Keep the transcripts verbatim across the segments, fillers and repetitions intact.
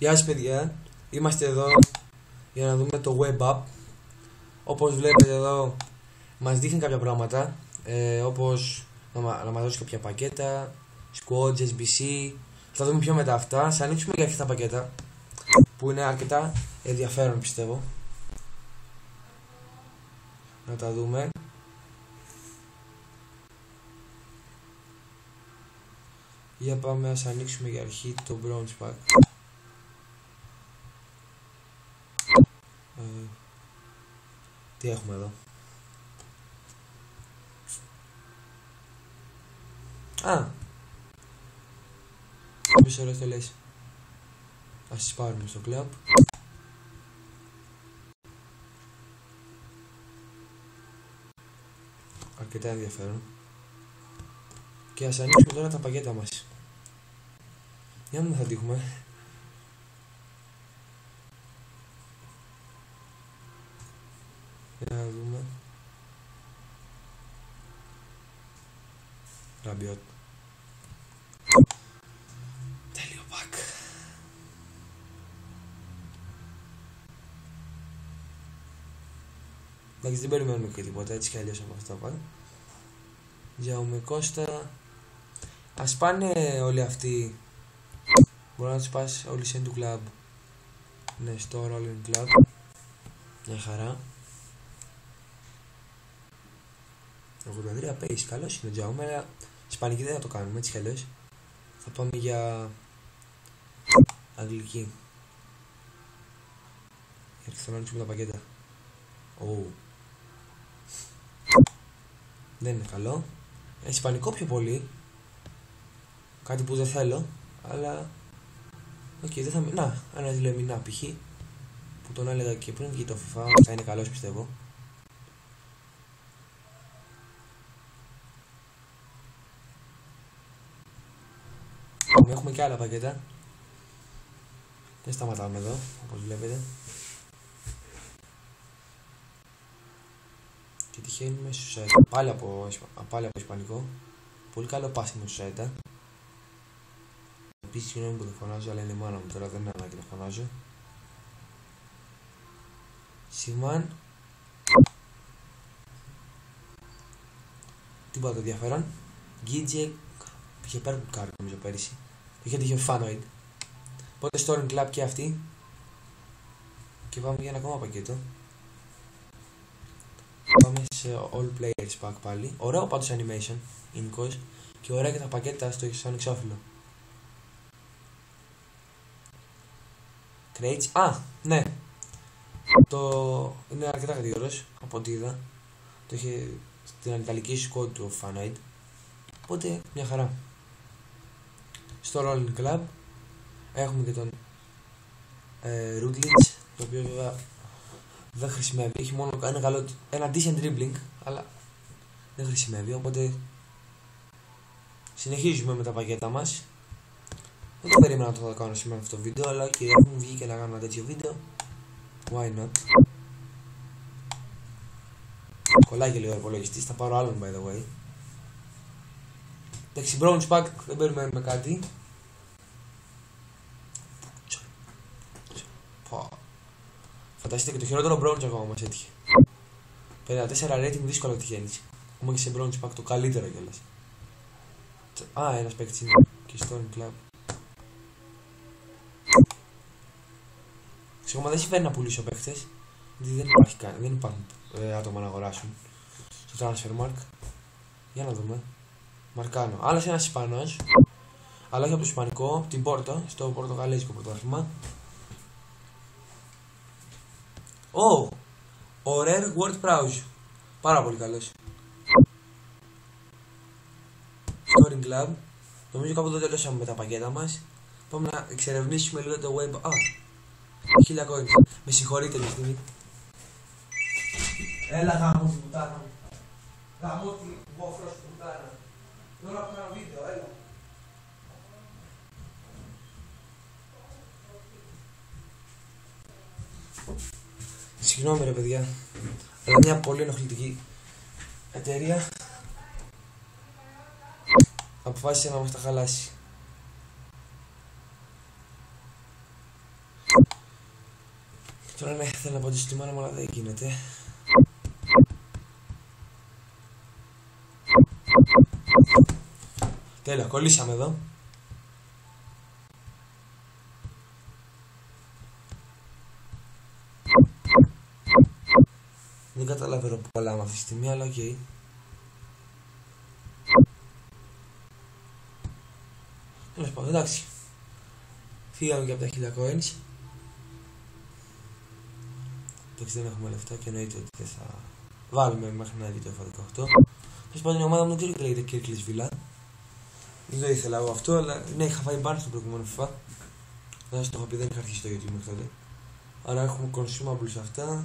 Γεια σας παιδιά, είμαστε εδώ για να δούμε το web app. Όπως βλέπετε εδώ μας δείχνει κάποια πράγματα, ε, όπως να, να μας δώσει κάποια πακέτα, squads, ες μπι σι. Θα δούμε πιο μετά αυτά. Σας ανοίξουμε για αυτά τα πακέτα που είναι αρκετά ενδιαφέρον, πιστεύω. Να τα δούμε. Για πάμε, ας ανοίξουμε για αρχή το bronze pack. Ε, τι έχουμε εδώ? Α! Πες ωραίες το λες. Ας τις πάρουμε στο κλαμπ. Αρκετά ενδιαφέρον. Και ας ανοίξουμε τώρα τα πακέτα μας. Για να μην θα τύχουμε. Για να δούμε. Ραμπιότ. Τέλειο πακ. Εντάξει, δεν περιμένουμε και τίποτα, έτσι κι αλλιώς από αυτά πακ. Γιαούμε Κώστα. Ας πάνε όλοι αυτοί. Μπορεί να τους πας όλοι σε του κλαμπ. Ναι, στο Rolling Club. Μια χαρά. ογδόντα τρία pace, καλώς είναι ο Τζάουμε, αλλά ισπανική δεν θα το κάνουμε, έτσι κι αλλιώς. Θα πάμε για αγγλική. Γιατί θα ανοίξουμε τα πακέτα. Oh. Δεν είναι καλό. Ισπανικό πιο πολύ. Κάτι που δεν θέλω, αλλά οκ, okay, δεν θα... Να, ένα λεμινά π.χ. που τον έλεγα και πριν βγει το FIFA, θα είναι καλός, πιστεύω. Έχουμε και άλλα πακέτα. Δεν σταματάμε εδώ, όπως βλέπετε. Και τυχαίνουμε στο Σουέτα. Πάλι από, πάλι από ισπανικό. Πολύ καλό πάσιμο στο Σουέτα. Επίσης, συγγνώμη που το φωνάζω, αλλά είναι η μάνα μου τώρα, δεν είναι ανάγκη να φωνάζω. Σιμάν. Τίποτα ενδιαφέρον. Γκίτζε. Είχε πάρει κάρτα νομίζω πέρυσι. Είχε τύχει ο Fanoid. Οπότε Storm Club και αυτή. Και πάμε για ένα ακόμα πακέτο. Πάμε σε All Players Pack πάλι. Ωραίο πάντως animation. Ινικός. Και ωραία και τα πακέτα στο σαν εξώφυλλο. Crates. Α, ναι. Το είναι αρκετά γρήγορος από ό,τι είδα. Το είχε στην ιταλική squad του Fanoid. Οπότε μια χαρά. Στο Rolling Club έχουμε και τον ε, Rudlitz, το οποίο βέβαια δεν χρησιμεύει, έχει μόνο ένα καλό, ένα decent dribbling, αλλά δεν χρησιμεύει, οπότε συνεχίζουμε με τα πακέτα μας. Δεν το περίμενα να το κάνω σήμερα αυτό το βίντεο, αλλά και έχουν βγει και να κάνω ένα τέτοιο βίντεο, why not. Κολλάει και λίγο ο υπολογιστής, θα πάρω άλλον by the way. Εντάξει, bronze pack δεν περιμένουμε κάτι. Φανταστείτε και το χειρότερο bronze ακόμα μας έτυχε. πενήντα τέσσερα rating δύσκολα τυχαίνεις. Ακόμα και σε bronze pack το καλύτερο κιόλας. Α, ένας παίκτης είναι και στο Storm Club. Ακόμα δεν συμφέρει να πουλήσω παίκτες, γιατί δεν, υπάρχει, δεν υπάρχουν ε, άτομα να αγοράσουν στο Transfermarkt. Για να δούμε. Μαρκάνο. Άλλος ένας Ισπανός, αλλά όχι από το Ισπανικό, από την Πόρτο, στο Πορτογαλέζικο πρωτάθλημα. Ω! Ο Rare Word Prowse. Πάρα πολύ καλός. Scoring Club. Νομίζω κάπου εδώ τελειώσαμε με τα πακέτα μας. Πάμε να εξερευνήσουμε λίγο το web. Α! Χίλια coins. Με συγχωρείτε μια στιγμή. Έλα γάμο την πουτάνα μου. Γάμο την βόφρος την πουτάνα. Τώρα που κάνω βίντεο, έλα. Συγγνώμη ρε παιδιά, αλλά μια πολύ ενοχλητική εταιρεία αποφάσισε να μας τα χαλάσει. Τώρα ναι, θέλω να πω τη μάνα μου, αλλά δεν γίνεται. Τέλεια, κολλήσαμε εδώ. Δεν καταλαβαίνω πολλά με αυτή τη στιγμή, αλλά οκ. Okay. Τέλος πάντων, εντάξει. Φύγαμε και από τα χίλια coins. Εντάξει, δεν έχουμε λεφτά και εννοείται ότι δεν θα βάλουμε μέχρι να δει το εφ δεκαοκτώ. Τέλος πάντων, η ομάδα μου δεν ξέρω τι λέγεται Kirklis Villa. Δεν το ήθελα εγώ αυτό, αλλά ναι, είχα φάει μπαν στο προηγούμενο FIFA. Δεν σας το έχω πει, δεν είχα αρχίσει το YouTube μέχρι τότε. Άρα έχουμε consumables σε αυτά.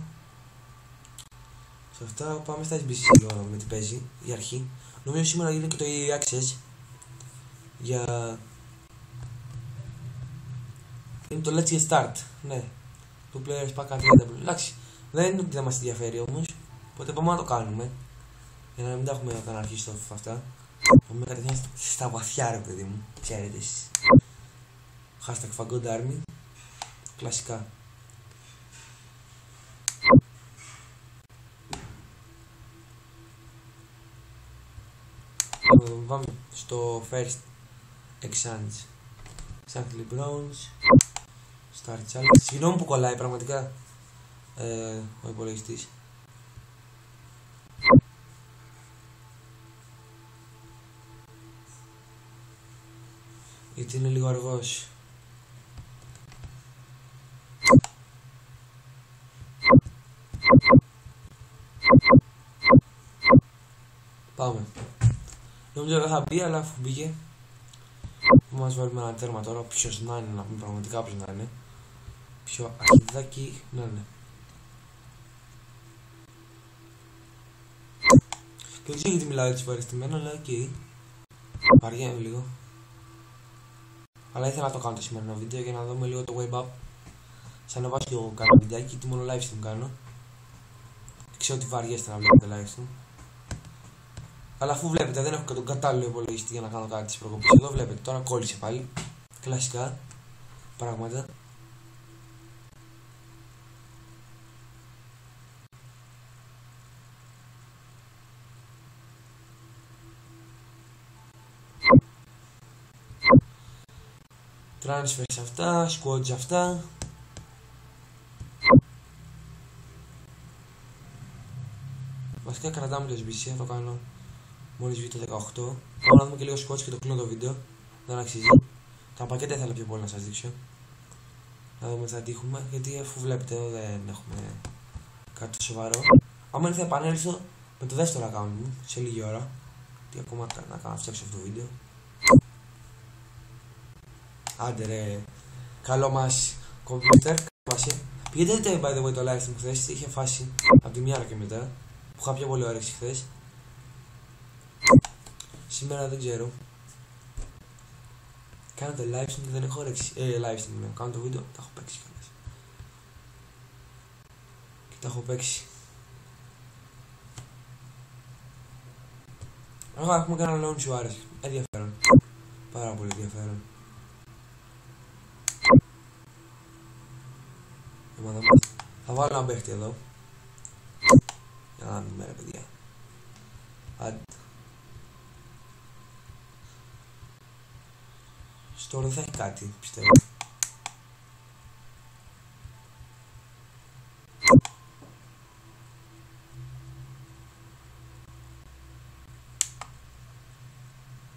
Σε αυτά πάμε στα ες μπι σι λίγο να δούμε τι παίζει η αρχή. Νομίζω σήμερα γίνεται και το ι έι Access για... είναι το Let's Get Start, ναι. Το Players Pack Unreadable. Εντάξει, δεν είναι ότι δεν μας ενδιαφέρει όμως, οπότε πάμε να το κάνουμε. Για να μην τα έχουμε όταν αρχίσει το FIFA αυτά. Πάμε κατευθείαν στα βαθιά ρε παιδί μου, ξέρετε εσείς. Hashtag Fagod Army. Κλασικά. Πάμε στο First Exchange. Shankly Browns. Star Challenge. Συγγνώμη που κολλάει πραγματικά ε, ο υπολογιστής. Γιατί είναι λίγο αργός. Πάμε. Νομίζω δεν θα μπει, αλλά αφού μπήκε θα μας βάλουμε ένα τέρμα τώρα. Ποιος να είναι, να πούμε πραγματικά ποιος να είναι. Ποιο αρχιδάκι να είναι. Και δεν ξέρω γιατί μιλάω έτσι παρεστημένα, αλλά οκ. Okay. Βαριέμαι λίγο. Αλλά ήθελα να το κάνω το σημερινό βίντεο για να δούμε λίγο το web up. Σαν να βάζω και εγώ κάνω βιντεάκι, γιατί μόνο live stream κάνω. Ξέρω ότι βαριέστε να βλέπετε live stream. Αλλά αφού βλέπετε δεν έχω και τον κατάλληλο υπολογιστή για να κάνω κάτι της προκοπής. Εδώ βλέπετε τώρα κόλλησε πάλι. Κλασικά πράγματα. Transfers αυτά, squads αυτά. Βασικά κρατάμε το ες μπι σι, θα το κάνω μόλις βγει το δεκαοκτώ. Πάμε να δούμε και λίγο squads και το κλείνω το βίντεο. Δεν αξίζει. Τα πακέτα ήθελα πιο πολύ να σας δείξω. Να δούμε τι θα τύχουμε, γιατί αφού βλέπετε εδώ δεν έχουμε κάτι σοβαρό. Άμα είναι θα επανέλθω με το δεύτερο account μου σε λίγη ώρα. Τι ακόμα να κάνω, να φτιάξω αυτό το βίντεο. Άντε ρε, καλό μας κομπιούτερ, πηγαίνετε by the way το live stream χθες, είχε φάση από τη μια ώρα και μετά, που είχα πιο πολύ όρεξη χθες. Σήμερα δεν ξέρω. Κάνω το live stream και δεν έχω όρεξη, ε, live stream λέω, κάνω το βίντεο, τα έχω παίξει κιόλας. Και τα έχω παίξει. Εγώ έχουμε κάνει ένα launch Suarez, ενδιαφέρον, πάρα πολύ ενδιαφέρον. Θα βάλω ένα παίχτη εδώ. Για να δούμε ρε παιδιά. Άντε. Στο δεν θα έχει κάτι, πιστεύω.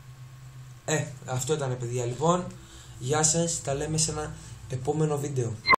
Ε, αυτό ήταν παιδιά λοιπόν. Γεια σας, τα λέμε σε ένα επόμενο βίντεο.